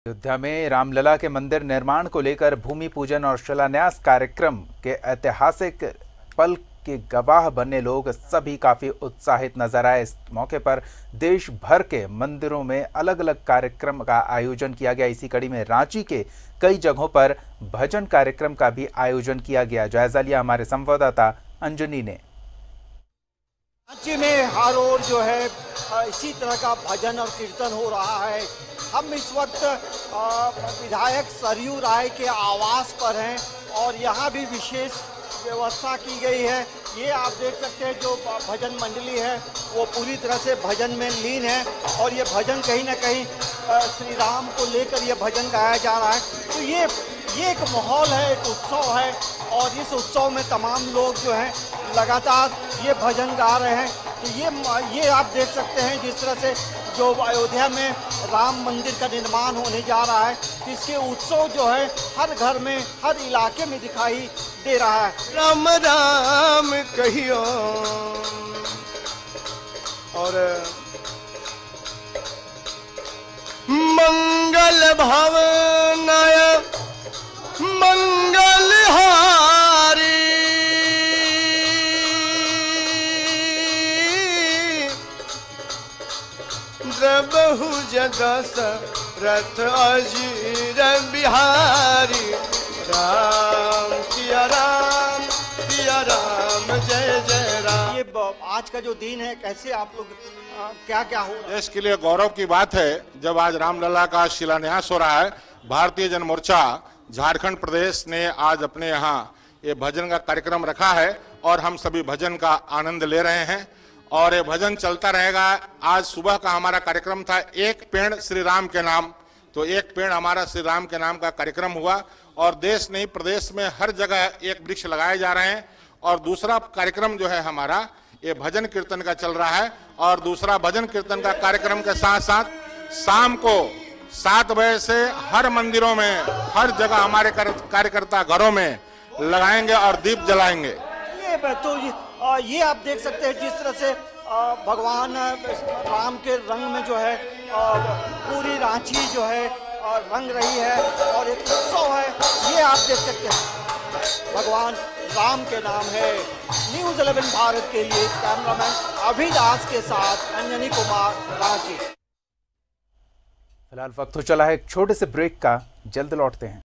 अयोध्या में रामलला के मंदिर निर्माण को लेकर भूमि पूजन और शिलान्यास कार्यक्रम के ऐतिहासिक पल के गवाह बने लोग सभी काफी उत्साहित नजर आए। इस मौके पर देश भर के मंदिरों में अलग अलग कार्यक्रम का आयोजन किया गया। इसी कड़ी में रांची के कई जगहों पर भजन कार्यक्रम का भी आयोजन किया गया। जायजा लिया हमारे संवाददाता अंजनी ने। रांची में हर ओर जो है इसी तरह का भजन और कीर्तन हो रहा है। हम इस वक्त विधायक सरयू राय के आवास पर हैं और यहाँ भी विशेष व्यवस्था की गई है। ये आप देख सकते हैं जो भजन मंडली है वो पूरी तरह से भजन में लीन है और ये भजन कहीं ना कहीं श्री राम को लेकर ये भजन गाया जा रहा है। तो ये एक माहौल है, एक उत्सव है और इस उत्सव में तमाम लोग जो हैं लगातार ये भजन गा रहे हैं। तो ये आप देख सकते हैं जिस तरह से जो अयोध्या में राम मंदिर का निर्माण होने जा रहा है, इसके उत्सव जो है हर घर में, हर इलाके में दिखाई दे रहा है। राम राम कहियो और मंगल भावनाय मंगल हारी बहु जगस रथ अजीर बिहारी राम सिया राम जय जय राम। ये आज का जो दिन है, कैसे आप लोग क्या क्या हो रहा है? देश के लिए गौरव की बात है जब आज रामलला का शिलान्यास हो रहा है। भारतीय जन मोर्चा झारखंड प्रदेश ने आज अपने यहाँ ये भजन का कार्यक्रम रखा है और हम सभी भजन का आनंद ले रहे हैं और ये भजन चलता रहेगा। आज सुबह का हमारा कार्यक्रम था एक पेड़ श्री राम के नाम, तो एक पेड़ हमारा श्री राम के नाम का कार्यक्रम हुआ और देश नहीं प्रदेश में हर जगह एक वृक्ष लगाए जा रहे हैं। और दूसरा कार्यक्रम जो है हमारा ये भजन कीर्तन का चल रहा है और दूसरा भजन कीर्तन का कार्यक्रम के साथ साथ शाम को 7 बजे से हर मंदिरों में, हर जगह हमारे कार्यकर्ता घरों में लगाएंगे और दीप जलाएंगे। ये आप देख सकते हैं जिस तरह से भगवान राम के रंग में जो है पूरी रांची जो है रंग रही है और एक उत्सव है। ये आप देख सकते हैं भगवान राम के नाम है। न्यूज़ 11 भारत के लिए कैमरामैन अभिदास के साथ अंजनी कुमार, रांची। फिलहाल वक्त हो चला है एक छोटे से ब्रेक का, जल्द लौटते हैं।